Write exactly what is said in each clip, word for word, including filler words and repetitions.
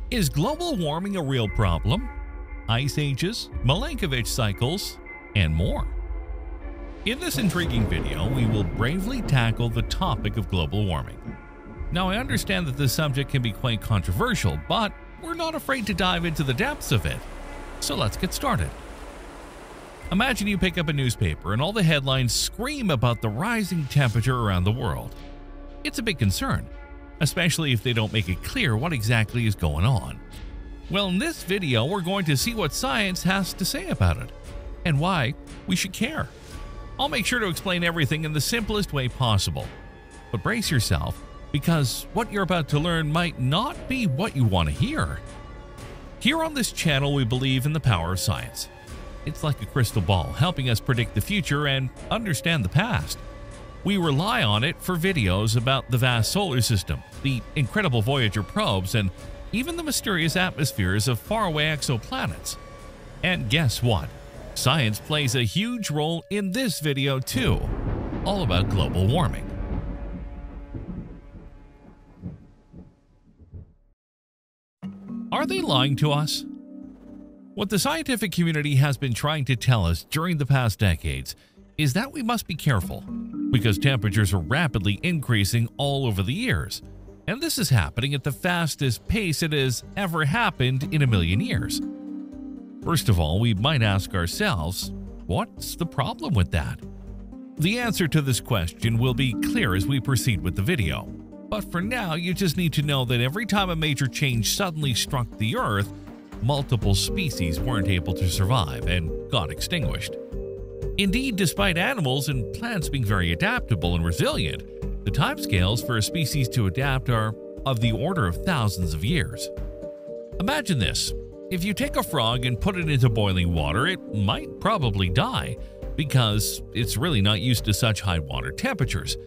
Is global warming a real problem? Ice ages, Milankovitch cycles, and more. In this intriguing video, we will bravely tackle the topic of global warming. Now, I understand that this subject can be quite controversial, but we're not afraid to dive into the depths of it. So let's get started. Imagine you pick up a newspaper and all the headlines scream about the rising temperature around the world. It's a big concern, especially if they don't make it clear what exactly is going on. Well, in this video, we're going to see what science has to say about it and why we should care. I'll make sure to explain everything in the simplest way possible. But brace yourself, because what you're about to learn might not be what you want to hear. Here on this channel, we believe in the power of science. It's like a crystal ball, helping us predict the future and understand the past. We rely on it for videos about the vast solar system, the incredible Voyager probes, and even the mysterious atmospheres of faraway exoplanets. And guess what? Science plays a huge role in this video too, all about global warming. Are they lying to us? What the scientific community has been trying to tell us during the past decades is that we must be careful, because temperatures are rapidly increasing all over the years, and this is happening at the fastest pace it has ever happened in a million years. First of all, we might ask ourselves, what's the problem with that? The answer to this question will be clear as we proceed with the video, but for now you just need to know that every time a major change suddenly struck the Earth, multiple species weren't able to survive and got extinguished. Indeed, despite animals and plants being very adaptable and resilient, the timescales for a species to adapt are of the order of thousands of years. Imagine this. If you take a frog and put it into boiling water, it might probably die because it's really not used to such high water temperatures.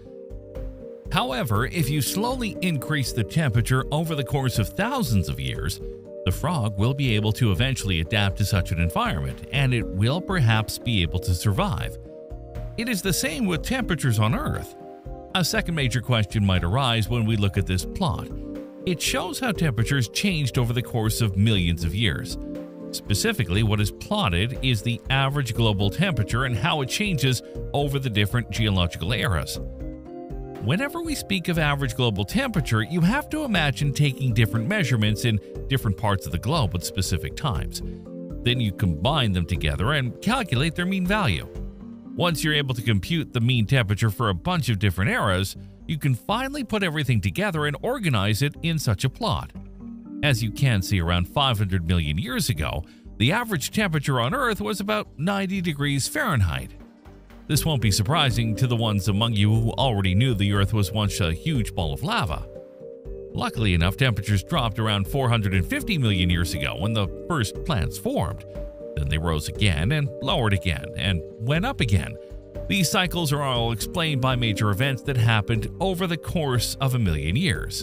However, if you slowly increase the temperature over the course of thousands of years, the frog will be able to eventually adapt to such an environment, and it will perhaps be able to survive. It is the same with temperatures on Earth. A second major question might arise when we look at this plot. It shows how temperatures changed over the course of millions of years. Specifically, what is plotted is the average global temperature and how it changes over the different geological eras. Whenever we speak of average global temperature, you have to imagine taking different measurements in different parts of the globe at specific times. Then you combine them together and calculate their mean value. Once you're able to compute the mean temperature for a bunch of different eras, you can finally put everything together and organize it in such a plot. As you can see, around five hundred million years ago, the average temperature on Earth was about ninety degrees Fahrenheit. This won't be surprising to the ones among you who already knew the Earth was once a huge ball of lava. Luckily enough, temperatures dropped around four hundred fifty million years ago when the first plants formed. Then they rose again and lowered again and went up again. These cycles are all explained by major events that happened over the course of a million years.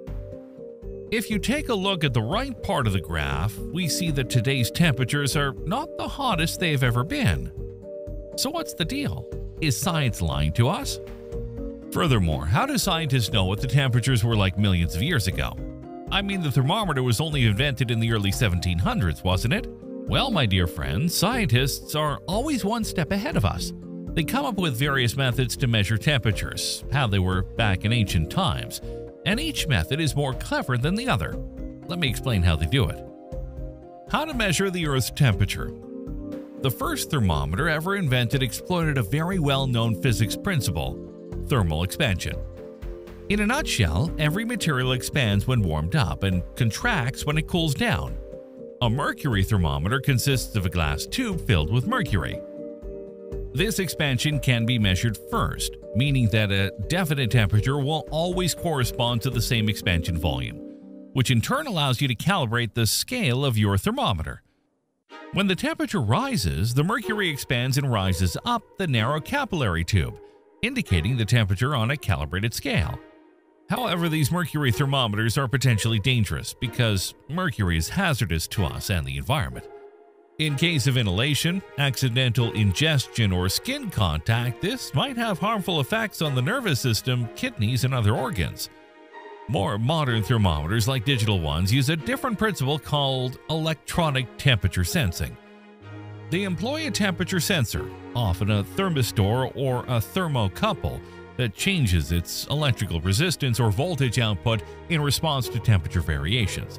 If you take a look at the right part of the graph, we see that today's temperatures are not the hottest they've ever been. So what's the deal? Is science lying to us? Furthermore, how do scientists know what the temperatures were like millions of years ago? I mean, the thermometer was only invented in the early seventeen hundreds, wasn't it? Well, my dear friends, scientists are always one step ahead of us. They come up with various methods to measure temperatures, how they were back in ancient times, and each method is more clever than the other. Let me explain how they do it. How to measure the Earth's temperature. The first thermometer ever invented exploited a very well-known physics principle: thermal expansion. In a nutshell, every material expands when warmed up and contracts when it cools down. A mercury thermometer consists of a glass tube filled with mercury. This expansion can be measured first, meaning that a definite temperature will always correspond to the same expansion volume, which in turn allows you to calibrate the scale of your thermometer. When the temperature rises, the mercury expands and rises up the narrow capillary tube, indicating the temperature on a calibrated scale. However, these mercury thermometers are potentially dangerous because mercury is hazardous to us and the environment. In case of inhalation, accidental ingestion, or skin contact, this might have harmful effects on the nervous system, kidneys, and other organs. More modern thermometers, like digital ones, use a different principle called electronic temperature sensing. They employ a temperature sensor, often a thermistor or a thermocouple, that changes its electrical resistance or voltage output in response to temperature variations.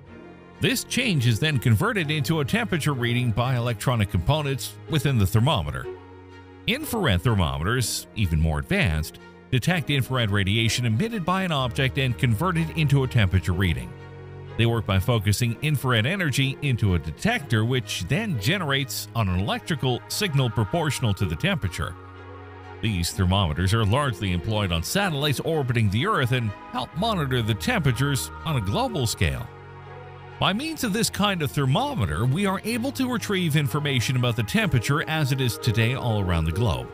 This change is then converted into a temperature reading by electronic components within the thermometer. Infrared thermometers, even more advanced, detect infrared radiation emitted by an object and convert it into a temperature reading. They work by focusing infrared energy into a detector, which then generates an electrical signal proportional to the temperature. These thermometers are largely employed on satellites orbiting the Earth and help monitor the temperatures on a global scale. By means of this kind of thermometer, we are able to retrieve information about the temperature as it is today all around the globe.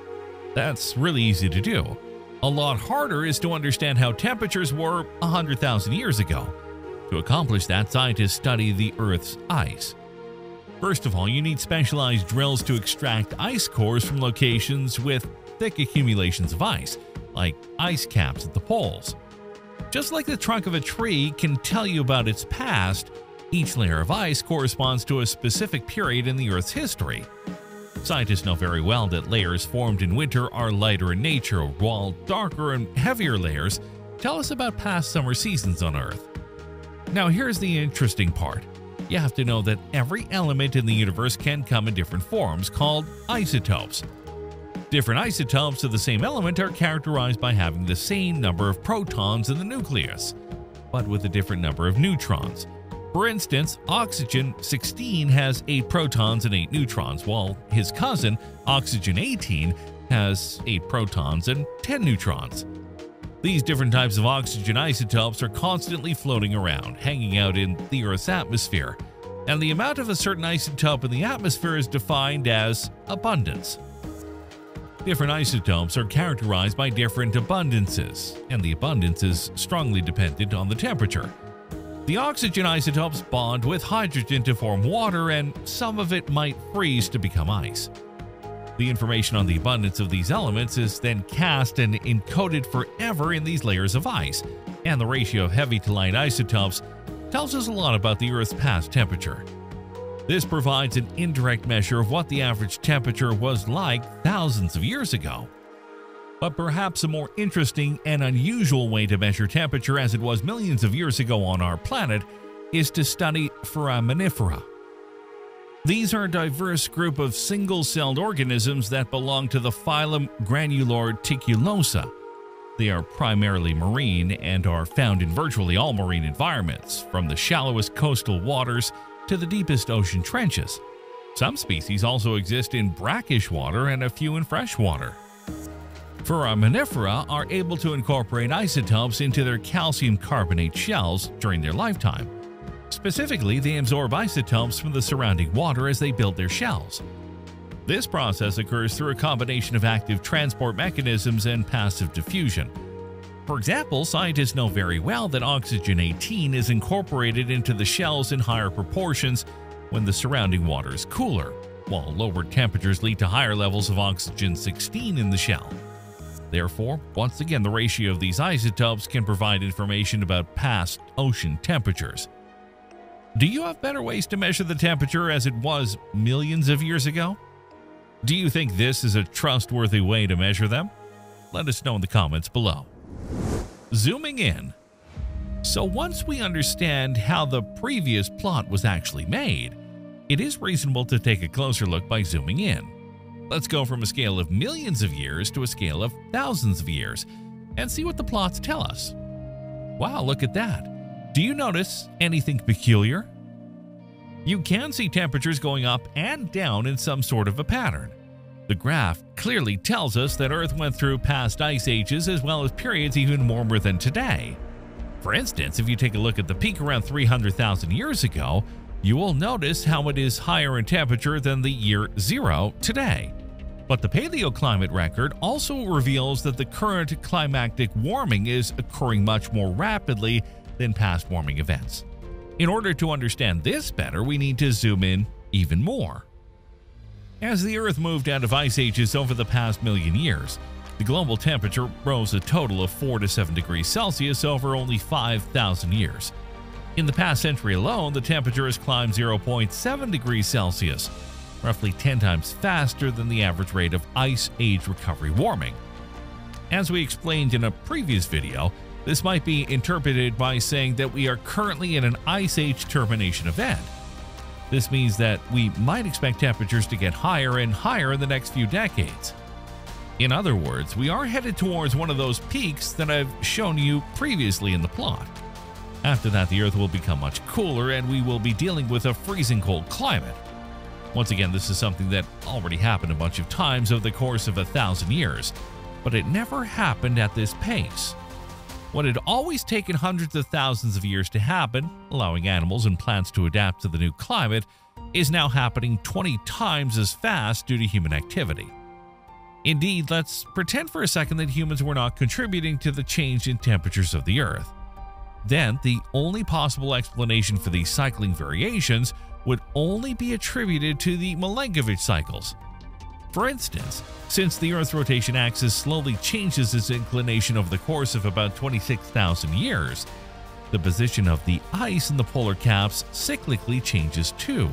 That's really easy to do. A lot harder is to understand how temperatures were one hundred thousand years ago. To accomplish that, scientists study the Earth's ice. First of all, you need specialized drills to extract ice cores from locations with thick accumulations of ice, like ice caps at the poles. Just like the trunk of a tree can tell you about its past, each layer of ice corresponds to a specific period in the Earth's history. Scientists know very well that layers formed in winter are lighter in nature, while darker and heavier layers tell us about past summer seasons on Earth. Now here's the interesting part. You have to know that every element in the universe can come in different forms, called isotopes. Different isotopes of the same element are characterized by having the same number of protons in the nucleus, but with a different number of neutrons. For instance, oxygen sixteen has eight protons and eight neutrons, while his cousin, oxygen eighteen, has eight protons and ten neutrons. These different types of oxygen isotopes are constantly floating around, hanging out in the Earth's atmosphere, and the amount of a certain isotope in the atmosphere is defined as abundance. Different isotopes are characterized by different abundances, and the abundance is strongly dependent on the temperature. The oxygen isotopes bond with hydrogen to form water, and some of it might freeze to become ice. The information on the abundance of these elements is then cast and encoded forever in these layers of ice, and the ratio of heavy to light isotopes tells us a lot about the Earth's past temperature. This provides an indirect measure of what the average temperature was like thousands of years ago. But perhaps a more interesting and unusual way to measure temperature as it was millions of years ago on our planet is to study foraminifera. These are a diverse group of single-celled organisms that belong to the phylum Granulorticulosa. They are primarily marine and are found in virtually all marine environments, from the shallowest coastal waters to the deepest ocean trenches. Some species also exist in brackish water and a few in fresh water. Foraminifera are able to incorporate isotopes into their calcium carbonate shells during their lifetime. Specifically, they absorb isotopes from the surrounding water as they build their shells. This process occurs through a combination of active transport mechanisms and passive diffusion. For example, scientists know very well that oxygen eighteen is incorporated into the shells in higher proportions when the surrounding water is cooler, while lower temperatures lead to higher levels of oxygen sixteen in the shell. Therefore, once again, the ratio of these isotopes can provide information about past ocean temperatures. Do you have better ways to measure the temperature as it was millions of years ago? Do you think this is a trustworthy way to measure them? Let us know in the comments below. Zooming in. So once we understand how the previous plot was actually made, it is reasonable to take a closer look by zooming in. Let's go from a scale of millions of years to a scale of thousands of years and see what the plots tell us. Wow, look at that. Do you notice anything peculiar? You can see temperatures going up and down in some sort of a pattern. The graph clearly tells us that Earth went through past ice ages as well as periods even warmer than today. For instance, if you take a look at the peak around three hundred thousand years ago, you will notice how it is higher in temperature than the year zero today. But the paleoclimate record also reveals that the current climactic warming is occurring much more rapidly than past warming events. In order to understand this better, we need to zoom in even more. As the Earth moved out of ice ages over the past million years, The global temperature rose a total of four to seven degrees Celsius over only five thousand years. In the past century alone, the temperature has climbed zero point seven degrees Celsius, roughly ten times faster than the average rate of ice age recovery warming. As we explained in a previous video, this might be interpreted by saying that we are currently in an ice age termination event. This means that we might expect temperatures to get higher and higher in the next few decades. In other words, we are headed towards one of those peaks that I've shown you previously in the plot. After that, the Earth will become much cooler and we will be dealing with a freezing cold climate. Once again, this is something that already happened a bunch of times over the course of a thousand years, but it never happened at this pace. What had always taken hundreds of thousands of years to happen, allowing animals and plants to adapt to the new climate, is now happening twenty times as fast due to human activity. Indeed, let's pretend for a second that humans were not contributing to the change in temperatures of the Earth. Then, the only possible explanation for these cycling variations would only be attributed to the Milankovitch cycles. For instance, since the Earth's rotation axis slowly changes its inclination over the course of about twenty-six thousand years, the position of the ice in the polar caps cyclically changes too.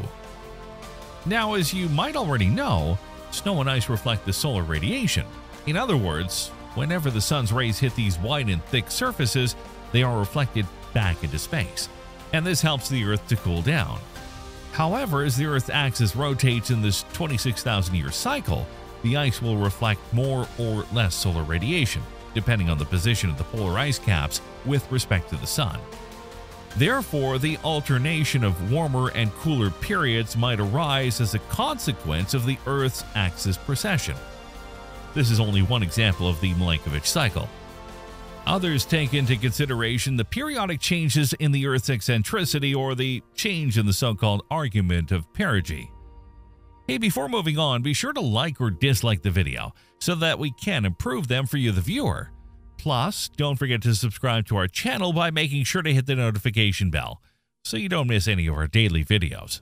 Now, as you might already know, snow and ice reflect the solar radiation. In other words, whenever the sun's rays hit these wide and thick surfaces, they are reflected back into space, and this helps the Earth to cool down. However, as the Earth's axis rotates in this twenty-six thousand year cycle, the ice will reflect more or less solar radiation, depending on the position of the polar ice caps with respect to the sun. Therefore, the alternation of warmer and cooler periods might arise as a consequence of the Earth's axis precession. This is only one example of the Milankovitch cycle. Others take into consideration the periodic changes in the Earth's eccentricity or the change in the so-called argument of perigee. Hey, before moving on, be sure to like or dislike the video so that we can improve them for you, the viewer. Plus, don't forget to subscribe to our channel by making sure to hit the notification bell so you don't miss any of our daily videos.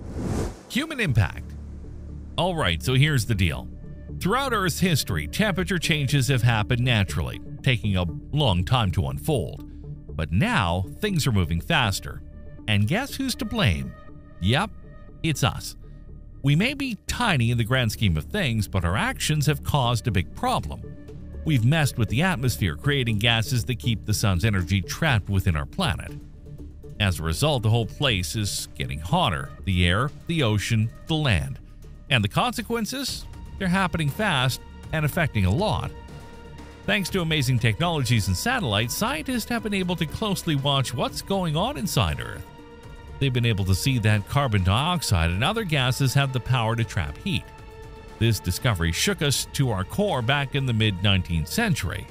Human impact. Alright, so here's the deal. Throughout Earth's history, temperature changes have happened naturally, taking a long time to unfold. But now, things are moving faster. And guess who's to blame? Yep, it's us. We may be tiny in the grand scheme of things, but our actions have caused a big problem. We've messed with the atmosphere, creating gases that keep the sun's energy trapped within our planet. As a result, the whole place is getting hotter: the air, the ocean, the land. And the consequences? They're happening fast and affecting a lot. Thanks to amazing technologies and satellites, scientists have been able to closely watch what's going on inside Earth. They've been able to see that carbon dioxide and other gases have the power to trap heat. This discovery shook us to our core back in the mid nineteenth century.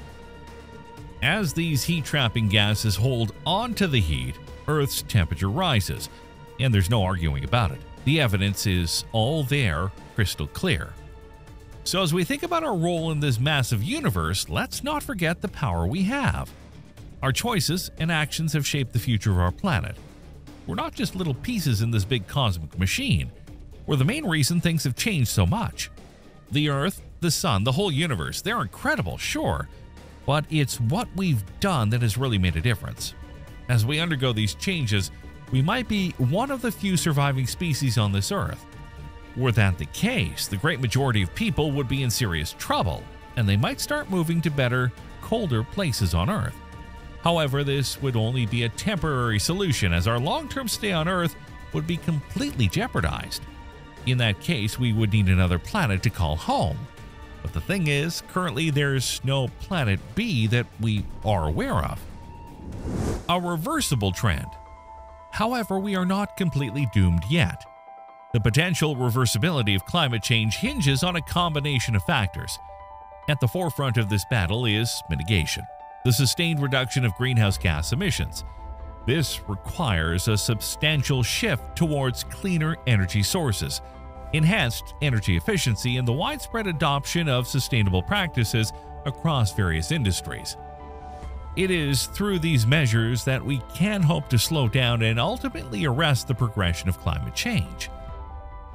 As these heat-trapping gases hold on to the heat, Earth's temperature rises, and there's no arguing about it. The evidence is all there, crystal clear. So as we think about our role in this massive universe, let's not forget the power we have. Our choices and actions have shaped the future of our planet. We're not just little pieces in this big cosmic machine. We're the main reason things have changed so much. The Earth, the Sun, the whole universe, they're incredible, sure, but it's what we've done that has really made a difference. As we undergo these changes, we might be one of the few surviving species on this Earth. Were that the case, the great majority of people would be in serious trouble, and they might start moving to better, colder places on Earth. However, this would only be a temporary solution, as our long-term stay on Earth would be completely jeopardized. In that case, we would need another planet to call home. But the thing is, currently there's no planet B that we are aware of. A reversible trend. However, we are not completely doomed yet. The potential reversibility of climate change hinges on a combination of factors. At the forefront of this battle is mitigation, the sustained reduction of greenhouse gas emissions. This requires a substantial shift towards cleaner energy sources, enhanced energy efficiency, and the widespread adoption of sustainable practices across various industries. It is through these measures that we can hope to slow down and ultimately arrest the progression of climate change.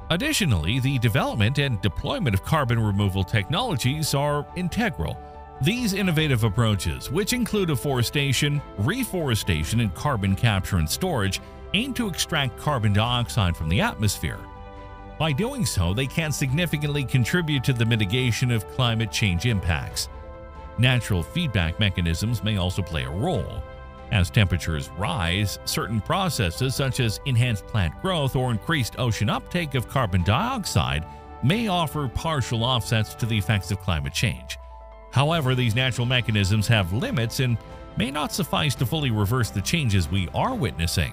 Additionally, the development and deployment of carbon removal technologies are integral. These innovative approaches, which include afforestation, reforestation, and carbon capture and storage, aim to extract carbon dioxide from the atmosphere. By doing so, they can significantly contribute to the mitigation of climate change impacts. Natural feedback mechanisms may also play a role. As temperatures rise, certain processes such as enhanced plant growth or increased ocean uptake of carbon dioxide may offer partial offsets to the effects of climate change. However, these natural mechanisms have limits and may not suffice to fully reverse the changes we are witnessing.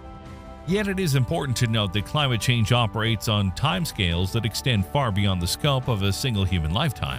Yet it is important to note that climate change operates on timescales that extend far beyond the scope of a single human lifetime.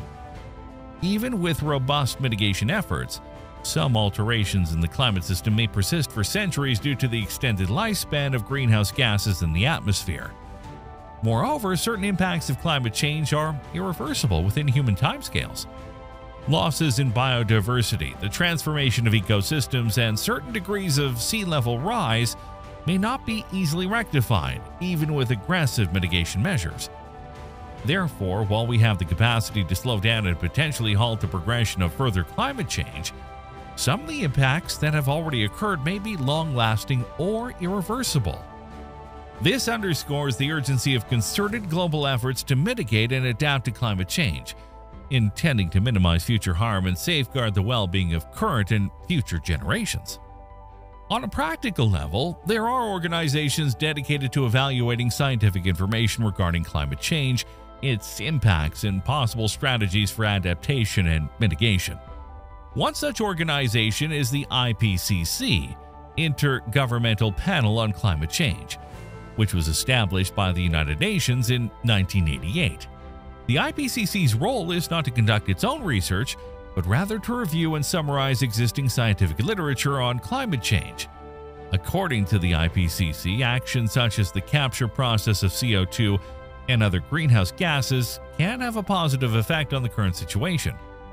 Even with robust mitigation efforts, some alterations in the climate system may persist for centuries due to the extended lifespan of greenhouse gases in the atmosphere. Moreover, certain impacts of climate change are irreversible within human timescales. Losses in biodiversity, the transformation of ecosystems, and certain degrees of sea level rise may not be easily rectified, even with aggressive mitigation measures. Therefore, while we have the capacity to slow down and potentially halt the progression of further climate change, some of the impacts that have already occurred may be long-lasting or irreversible. This underscores the urgency of concerted global efforts to mitigate and adapt to climate change, intending to minimize future harm and safeguard the well-being of current and future generations. On a practical level, there are organizations dedicated to evaluating scientific information regarding climate change, its impacts, and possible strategies for adaptation and mitigation. One such organization is the I P C C, Intergovernmental Panel on Climate Change, which was established by the United Nations in nineteen eighty-eight. The I P C C's role is not to conduct its own research, but rather to review and summarize existing scientific literature on climate change. According to the I P C C, actions such as the capture process of C O two and other greenhouse gases can have a positive effect on the current situation.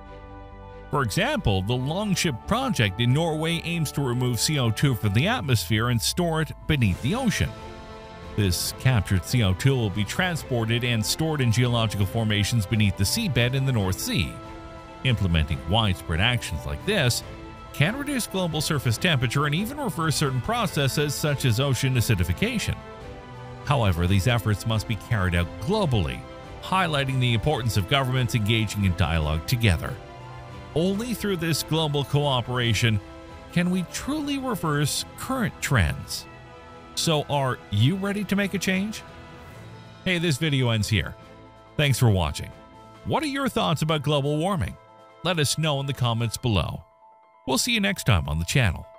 For example, the Longship project in Norway aims to remove C O two from the atmosphere and store it beneath the ocean. This captured C O two will be transported and stored in geological formations beneath the seabed in the North Sea. Implementing widespread actions like this can reduce global surface temperature and even reverse certain processes such as ocean acidification. However, these efforts must be carried out globally, highlighting the importance of governments engaging in dialogue together. Only through this global cooperation can we truly reverse current trends. So are you ready to make a change? Hey, this video ends here. Thanks for watching. What are your thoughts about global warming? Let us know in the comments below. We'll see you next time on the channel.